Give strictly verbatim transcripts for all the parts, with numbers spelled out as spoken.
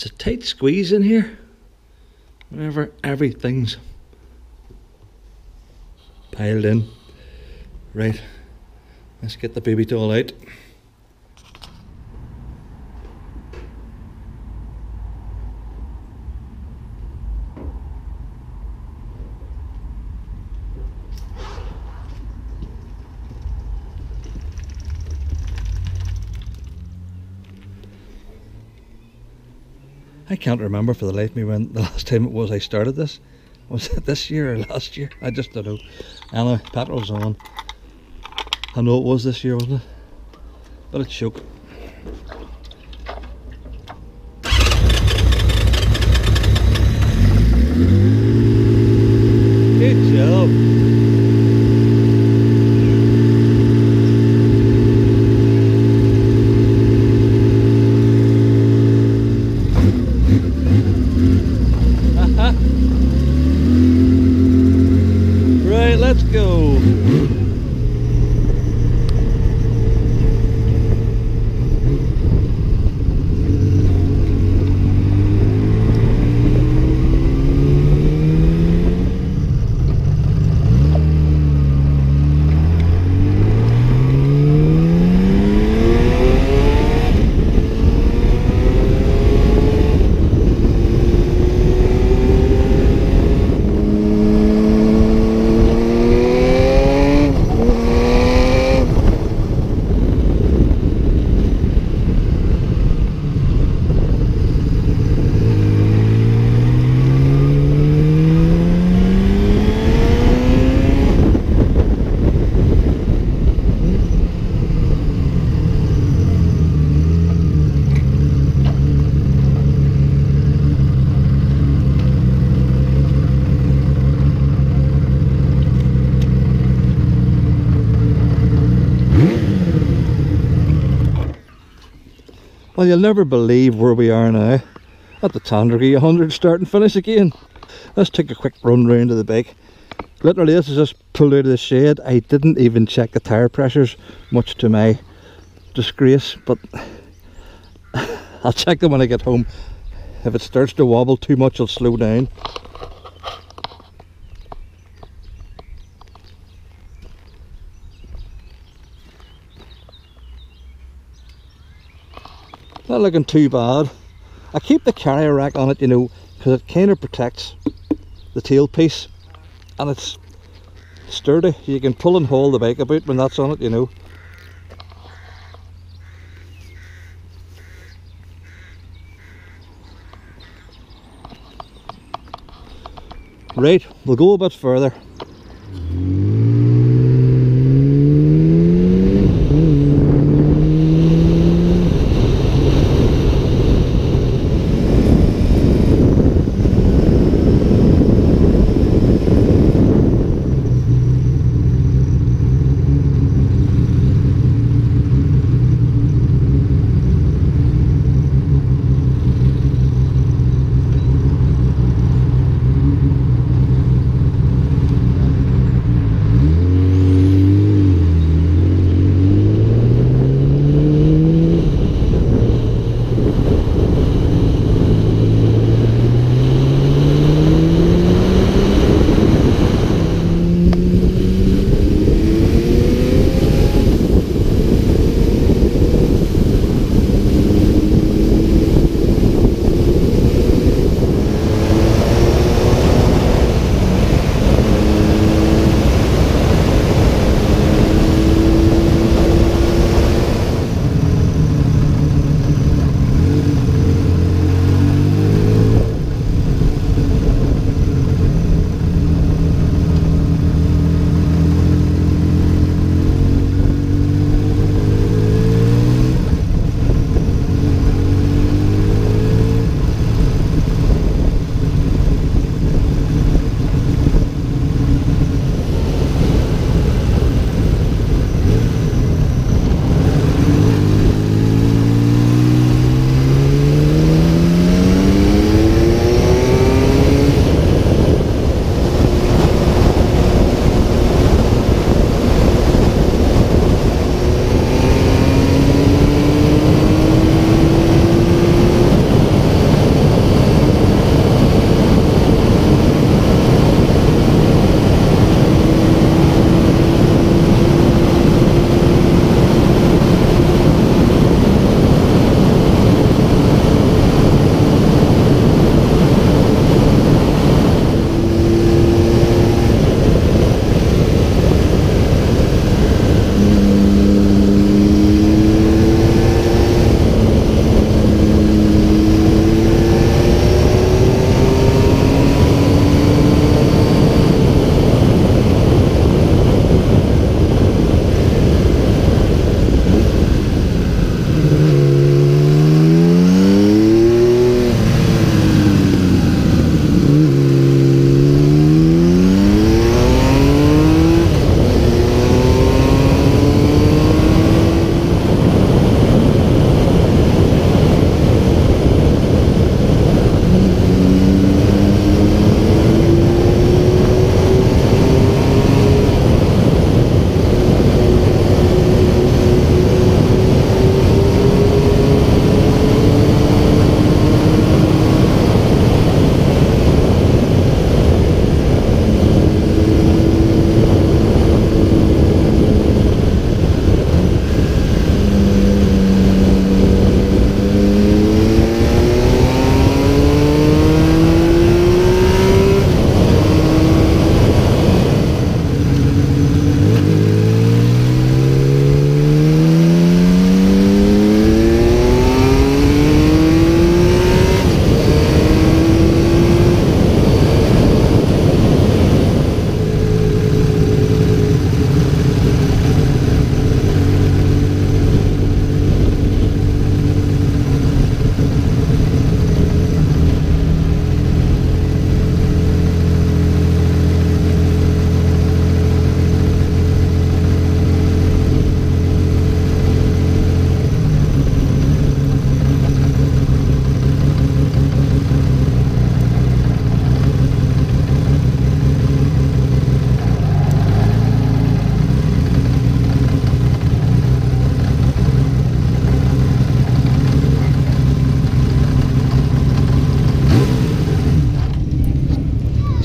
It's a tight squeeze in here whenever everything's piled in. Right, let's get the baby doll out. I can't remember for the life of me when the last time it was I started this. Was it this year or last year? I just don't know. Anyway, petrol's on. I know it was this year, wasn't it? But it's shook. Good job. Right, let's go. Well, you'll never believe where we are now. At the Tandragee one hundred start and finish again. Let's take a quick run round to the bike. Literally, this is just pulled out of the shed. I didn't even check the tyre pressures, much to my disgrace, but I'll check them when I get home. If it starts to wobble too much, I'll slow down. Not looking too bad. I keep the carrier rack on it, you know, because it kind of protects the tailpiece, and it's sturdy. You can pull and haul the bike about when that's on it, you know. Right, we'll go a bit further.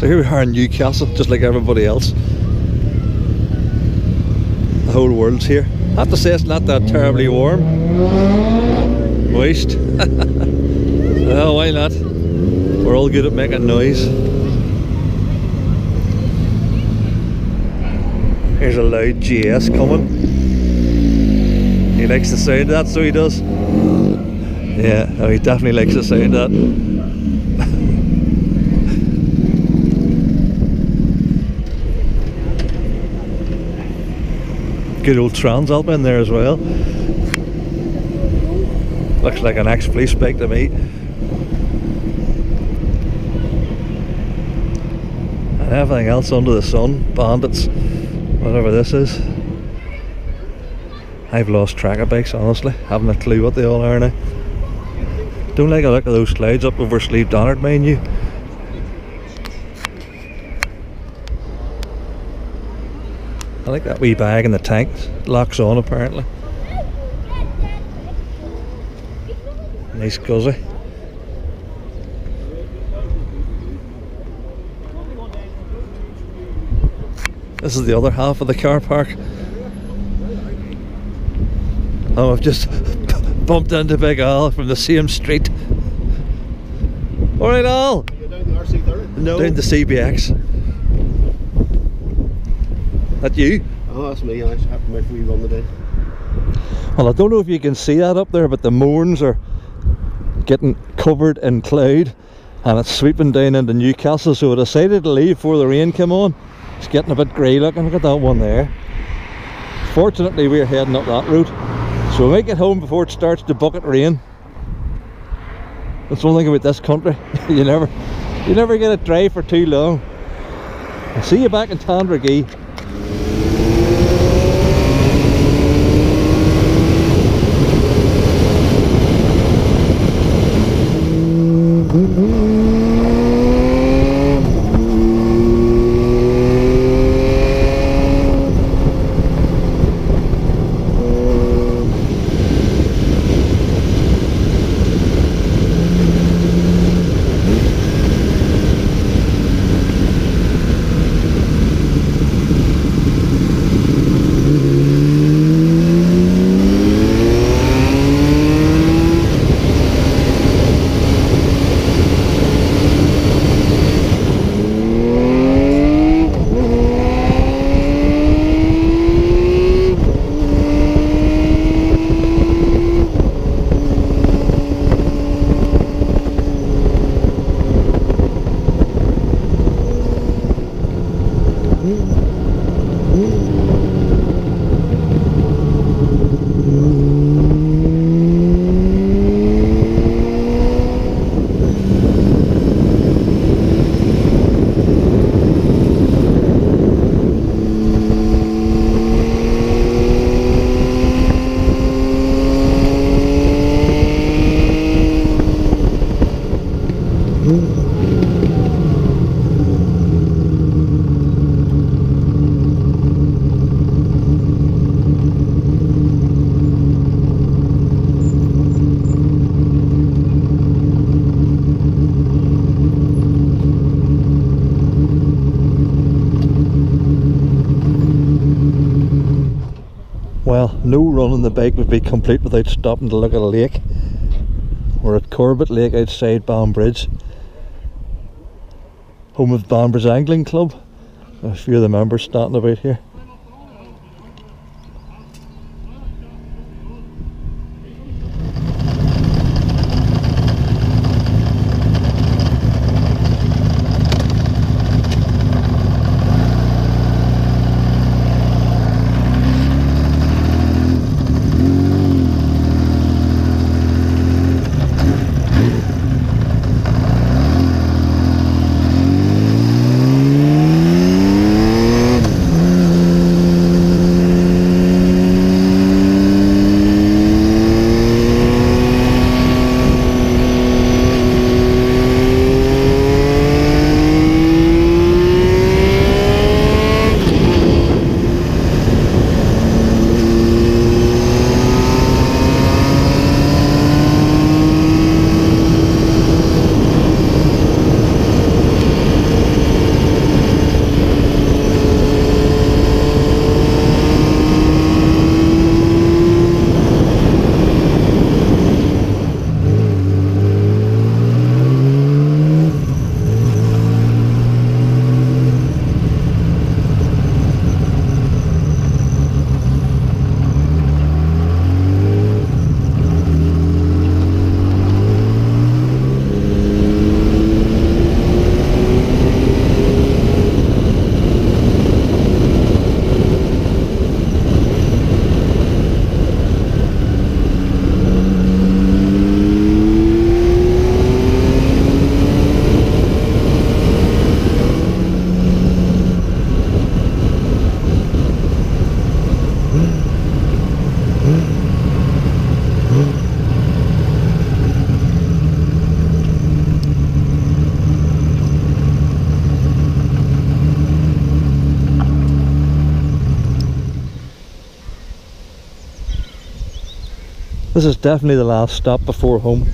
So here we are in Newcastle, just like everybody else. The whole world's here. I have to say it's not that terribly warm. Moist. Oh, why not? We're all good at making noise. Here's a loud G S coming. He likes the sound of that, so he does. Yeah, oh, he definitely likes the sound of that. Good old Transalp in there as well. Looks like an ex-police bike to me. And everything else under the sun, bandits, whatever this is. I've lost track of bikes, honestly. Haven't a clue what they all are now. Don't like a look at those clouds up over Sleeve Donard, mind you. I like that wee bag in the tank. Locks on apparently. Nice guzzy. This is the other half of the car park. Oh, I've just bumped into Big Al from the same street. Alright, Al! You're down the R C thirty? No. Down the C B X. That you? Oh, that's me. I just happened to make a wee run today. Well, I don't know if you can see that up there, but the moorns are getting covered in cloud and it's sweeping down into Newcastle, so I decided to leave before the rain came on. It's getting a bit grey looking. Look at that one there. Fortunately, we're heading up that road, so we might get home before it starts to bucket rain. That's one thing about this country. you never you never get it dry for too long. I'll see you back in Tandragee. Well, no run on the bike would be complete without stopping to look at a lake. We're at Corbett Lake outside Banbridge, home of Banbridge Angling Club. A few of the members starting about here. This is definitely the last stop before home.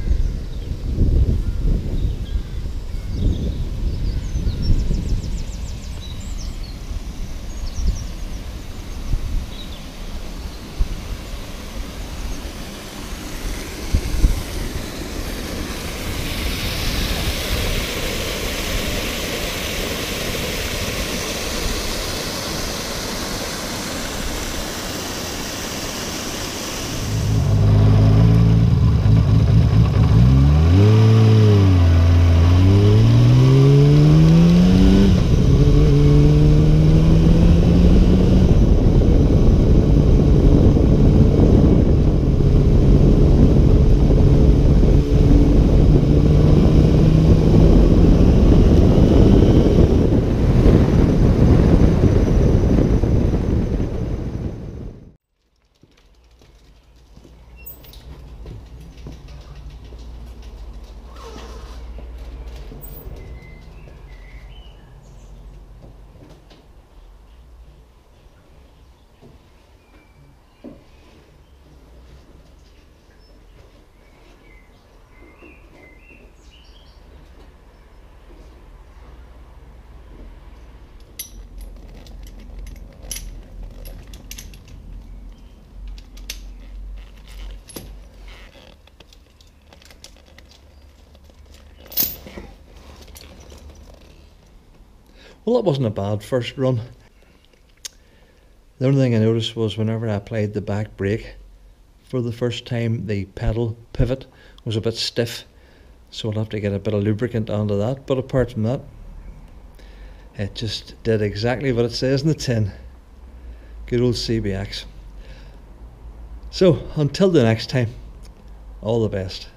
Well, that wasn't a bad first run. The only thing I noticed was whenever I applied the back brake for the first time, the pedal pivot was a bit stiff, so I'll have to get a bit of lubricant onto that. But apart from that, it just did exactly what it says in the tin. Good old C B X. So until the next time, all the best.